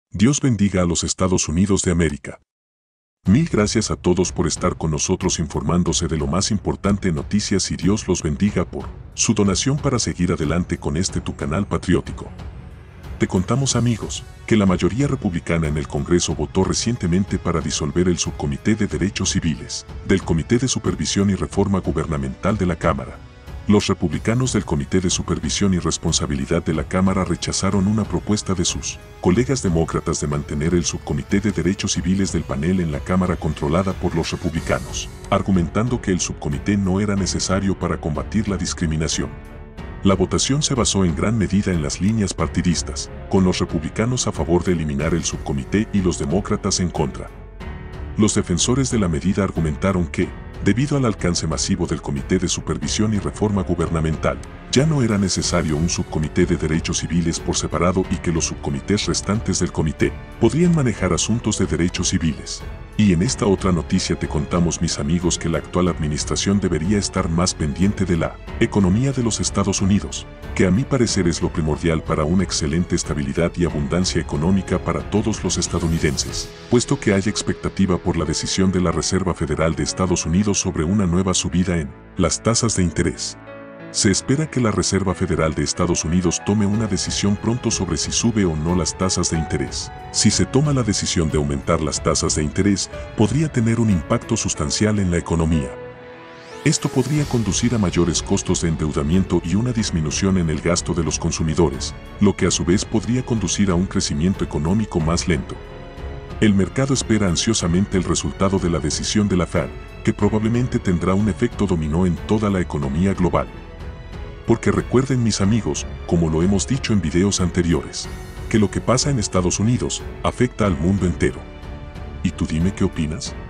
Dios bendiga a los Estados Unidos de América. Mil gracias a todos por estar con nosotros informándose de lo más importante en noticias y Dios los bendiga por su donación para seguir adelante con tu canal patriótico. Te contamos, amigos, que la mayoría republicana en el Congreso votó recientemente para disolver el Subcomité de Derechos Civiles del Comité de Supervisión y Reforma Gubernamental de la Cámara. Los republicanos del Comité de Supervisión y Responsabilidad de la Cámara rechazaron una propuesta de sus colegas demócratas de mantener el Subcomité de Derechos Civiles del panel en la Cámara controlada por los republicanos, argumentando que el subcomité no era necesario para combatir la discriminación. La votación se basó en gran medida en las líneas partidistas, con los republicanos a favor de eliminar el subcomité y los demócratas en contra. Los defensores de la medida argumentaron que, debido al alcance masivo del Comité de Supervisión y Reforma Gubernamental, ya no era necesario un subcomité de derechos civiles por separado y que los subcomités restantes del comité podrían manejar asuntos de derechos civiles. Y en esta otra noticia te contamos, mis amigos, que la actual administración debería estar más pendiente de la economía de los Estados Unidos, que a mi parecer es lo primordial para una excelente estabilidad y abundancia económica para todos los estadounidenses, puesto que hay expectativa por la decisión de la Reserva Federal de Estados Unidos sobre una nueva subida en las tasas de interés. Se espera que la Reserva Federal de Estados Unidos tome una decisión pronto sobre si sube o no las tasas de interés. Si se toma la decisión de aumentar las tasas de interés, podría tener un impacto sustancial en la economía. Esto podría conducir a mayores costos de endeudamiento y una disminución en el gasto de los consumidores, lo que a su vez podría conducir a un crecimiento económico más lento. El mercado espera ansiosamente el resultado de la decisión de la Fed, que probablemente tendrá un efecto dominó en toda la economía global. Porque recuerden, mis amigos, como lo hemos dicho en videos anteriores, que lo que pasa en Estados Unidos afecta al mundo entero. ¿Y tú dime qué opinas?